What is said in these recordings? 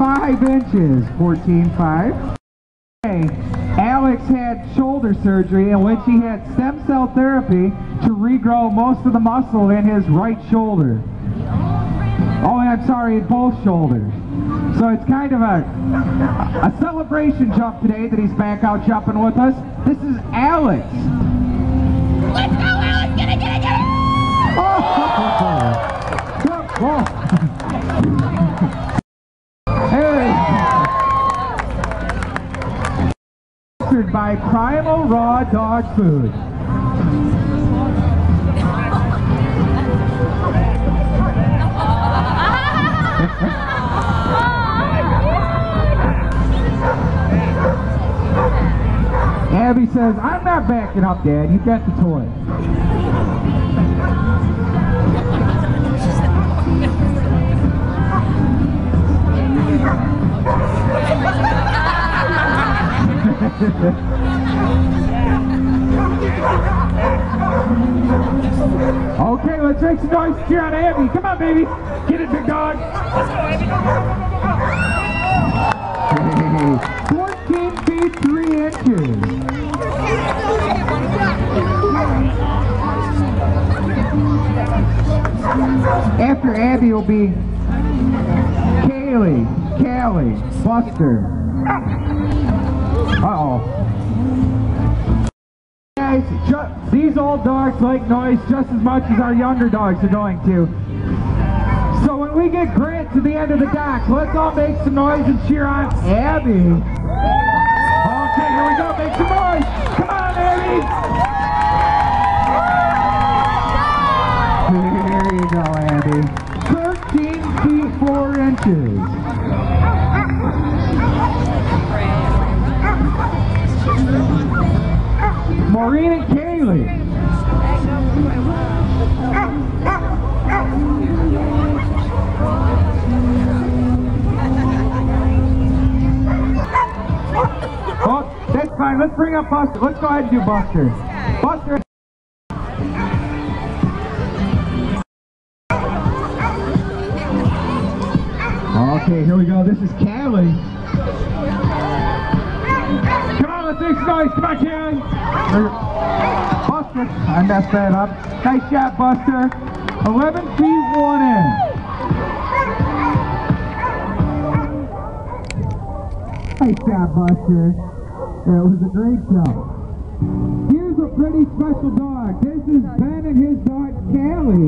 5 inches. 14.5. Alex had shoulder surgery in which he had stem cell therapy to regrow most of the muscle in his right shoulder. Oh, and I'm sorry, both shoulders. So it's kind of a celebration jump today that he's back out jumping with us. This is Alex. Let's go, Alex! Get it, get it, get it! Oh! Hey! Sponsored by Primal Raw Dog Food. Abby says, I'm not backing up, Dad. You got the toy. Okay, let's make some noise to cheer on Abby. Come on, baby. Get it, big dog. Let's go, Abby. Go, go, go. 14 feet 3 inches. After Abby will be Kaylee, Callie, Buster. Uh-oh. Guys, these old dogs like noise just as much as our younger dogs are going to. So when we get Grant to the end of the dock, let's all make some noise and cheer on Abby. Okay, here we go. Make some noise. Come on, Abby. There you go, Abby. 13 feet 4 inches. Maureen and Kaylee. Oh, that's fine. Let's bring up Buster. Let's go ahead and do Buster. Buster. Okay, here we go. This is Callie. Come on, let's make some noise. Come on, Callie. Buster. I messed that up. Nice job, Buster. 11 feet 1 inch. Nice job, Buster. That was a great jump. Here's a pretty special dog. This is Ben and his dog, Callie.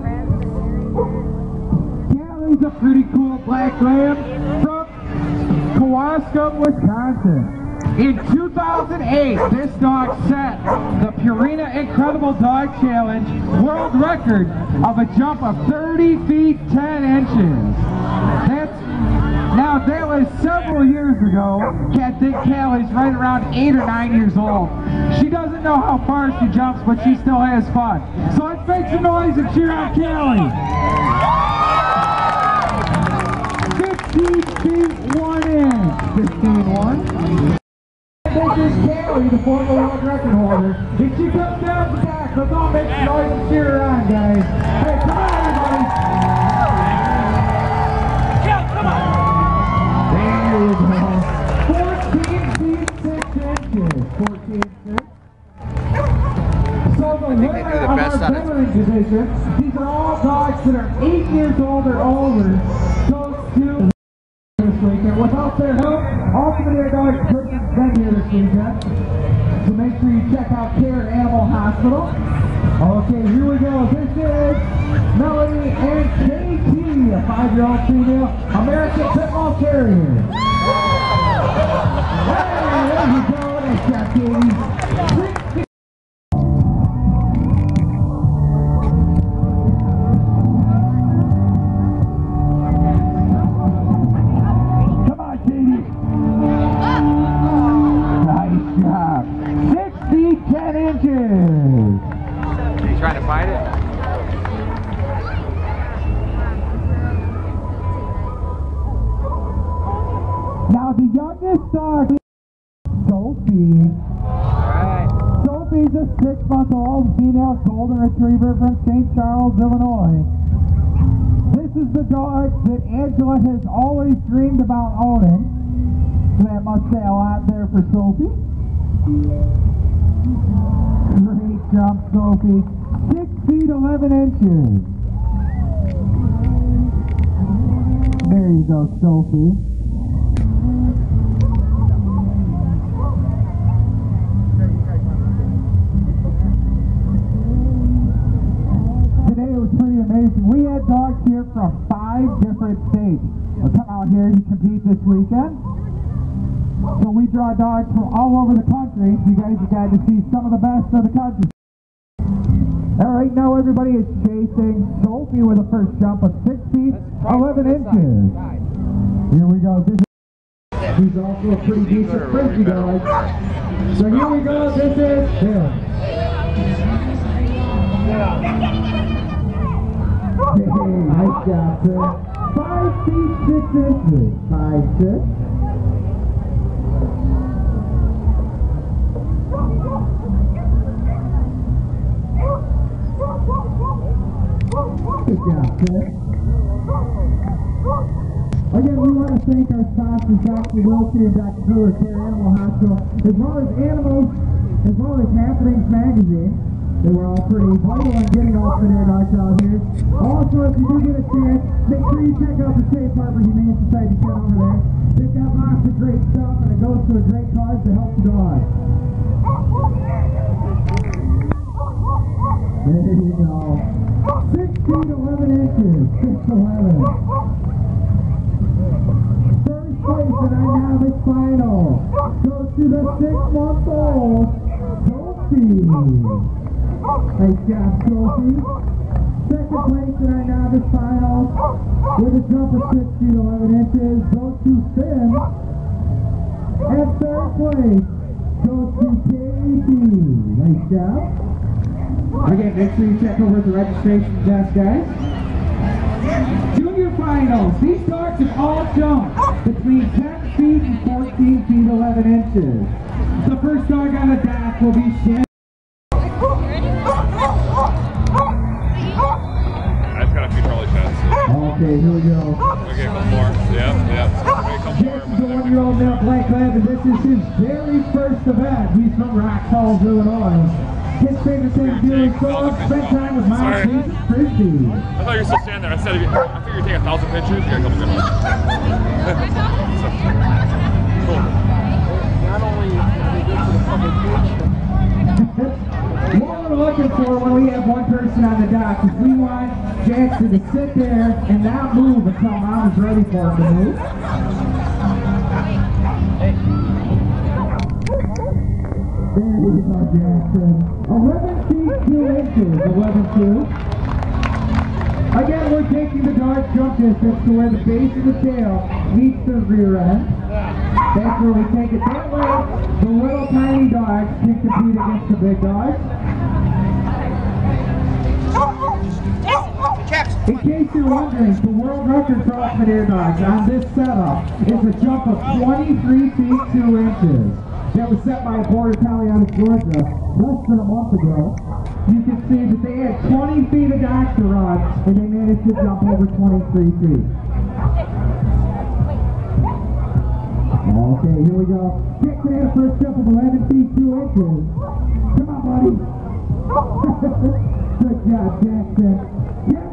Callie's a pretty cool black lamb from Kenosha, Wisconsin. In 2008, this dog set the Purina Incredible Dog Challenge world record of a jump of 30 feet 10 inches. Now that was several years ago. I think Callie's right around 8 or 9 years old. She doesn't know how far she jumps, but she still has fun. So let's make some noise and cheer on Callie. 15 feet 1 inch. 15-1. This is Callie, the former world record holder. If she comes down the back, let's all make some noise and cheer her on, guys. Hey, come on, everybody. Come on. There you go. 14 feet 6 inches. 14 6. So the winner of our veteran division, these are all dogs that are 8 years old or older, goes to this weekend. Without their help, Ultimate Airdog person's been here this weekend. So make sure you check out Care Animal Hospital. Okay, here we go. This is Melanie and KT, a 5-year-old female American Pit Bull Terrier. Hey, there you go. Nice job, Katie. Come on, Katie. Nice job. 6 feet 10 inches. Are you trying to find it? Now the youngest dog is Sophie. Alright. Sophie's a 6-month-old female golden retriever from St. Charles, Illinois. This is the dog that Angela has always dreamed about owning. So that must say a lot there for Sophie. Great jump, Sophie. 6 feet 11 inches. There you go, Sophie. Today it was pretty amazing. We had dogs here from 5 different states. They'll come out here to compete this weekend. So we draw dogs from all over the country. You guys have got to see some of the best of the country. All right, now everybody is chasing Sophie with a first jump of 6 feet 11 inches. Here we go. He's also a pretty decent frisbee dog. So here we go. This is him. Hey, nice job, sir. 5 feet 6 inches. 5'6". Good job, sir. Again, we want to thank our sponsors, Dr. Wilkie and Dr. Brewer Care Animal Hospital, as well as Animals, as well as Happenings Magazine. They were all pretty vital in getting all three dogs out here. Also, if you do get a chance, make sure you check out the Safe Harbor Humane Society tent over there. They've got lots of great stuff, and it goes to a great cause to help the dog. There you go. 6 feet 11 inches. 6'11". First place in our novice final goes to the 6-month-old Sophie. Nice job, Sophie. Second place in our novice final with a jump of 6 feet 11 inches goes to Finn. And third place goes to Katie. Nice job. Again, make sure you check over at the registration desk, guys. Junior finals. These dogs have all jumped between 10 feet and 14 feet 11 inches. The first dog on the deck will be Shannon. Okay, here we go. Okay, a couple more. Yep. Jason's a 1-year-old male black lab, and this is his very first event. He's from Rock Falls, Illinois. His favorite thing to do is go up, spend time with my favorite frisbee. I thought you were still standing there. I figured you'd take 1,000 pictures. You got a couple good ones. Cool. Not only is it good for the publication. What we're looking for when we have one person on the dock is we want Jackson to sit there and not move until Mom is ready for him to move. There you go, Jackson. 11 feet 2 inches. 11'2". Again, we're taking the dog's jump distance to where the base of the tail meets the rear end. That's where we take it. That way, the little tiny dogs can compete against the big dogs. In case you're wondering, the world record for ultimate Airdogs on this setup is a jump of 23 feet 2 inches. That was set by a border collie out of Georgia less than a month ago. You can see that they had 20 feet of dogs to run, and they managed to jump over 23 feet. Okay, here we go. Jackson had a first jump of 11 feet 2 inches. Come on, buddy. Good job, Jackson.